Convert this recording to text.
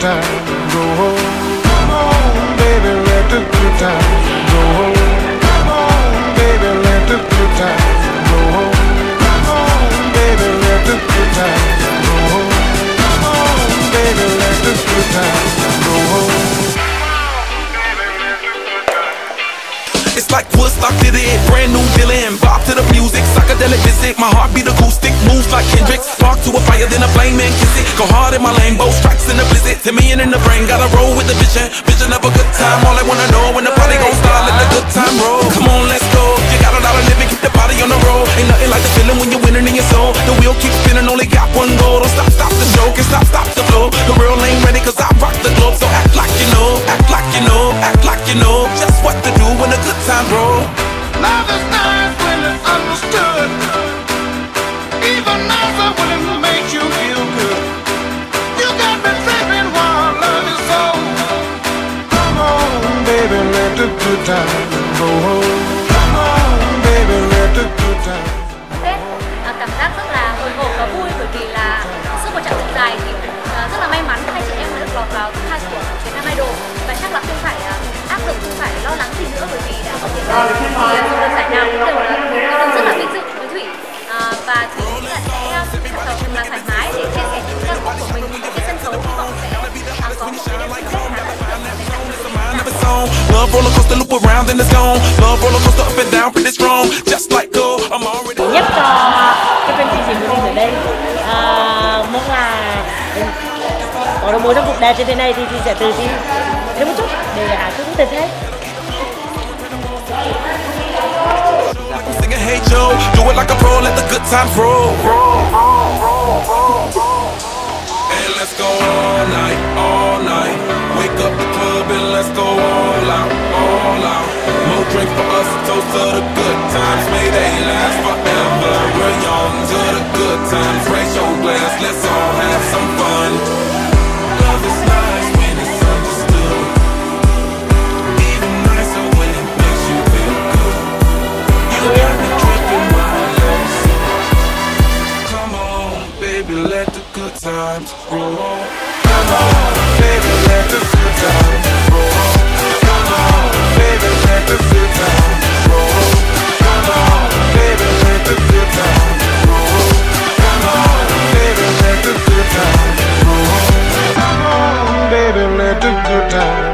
times roll. Come on, baby, let the good times roll. Come on, baby, let the good times roll. Come on, baby, let the good times roll. Come on, baby, let the good times roll. It's like Woodstock did it, brand new villain. Bop to the music, psychedelic visit. My heartbeat acoustic, moves like Kendrick. Spark to a fire, then a flame and kiss it. Go hard in my lane, both strikes in the blizzard. 10 million in the brain, gotta roll with the vision. Vision of a good time, all I wanna know when the party gon' start, let the good time roll. Come on, let's go. You got a lot of living, keep the body on the road. Ain't nothing like the feeling when you're winning in your soul. The wheel keeps spinning, only got one goal. Don't stop, stop the show, can stop the flow. The real ain't ready, cause I rock the globe. So act like you know, act like you know, act like you know just what to do when the good time roll. Love is nice when it's understood. Even nicer when it makes you feel good. You got me tripping while love is so. Come on, baby, let the good times roll. Come on, baby, let the good times. Tết cảm giác rất là hồi hộp và vui bởi vì là suốt một chặng đường dài thì rất là may mắn hai chị em đã được lọt vào top 2 của Việt Nam Idol và chắc là không phải áp lực, không phải lo lắng gì nữa bởi vì đã có tiền rồi thì dù được giải nào cũng đều là rất là vinh dự với Thủy và Thủy nghĩ là sẽ thật sự là thoải mái để chia sẻ những ca khúc của mình trên sân khấu, hy vọng sẽ có một cái đêm chung kết khá là Love roller coaster loop around and it's gone. Love roller coaster up and down pretty strong. Just like gold, I'm already. Nhất cho cái chương trình của mình ở đây mong là có được một trang phục đẹp như thế này thì sẽ tự tin thêm một chút để hát chút thật hết. Sing it, hey Joe, do it like a pro, let the good times roll. And let's go all night, all night. Wake up the club and let's go all out, all out. More drink for us, toast to the good times. May they last forever. We're young to the good times. Raise your glass, let's all have some fun. Love is nice when it's understood. Even nicer when it makes you feel good. You got me tripping while love so. Come on, baby, let the good times roll. Come on, baby, let the good times roll. Come on, baby, let the good times roll. Come on, baby, let the good times roll. Come on, baby, let the good times roll. Come on, baby, let the good times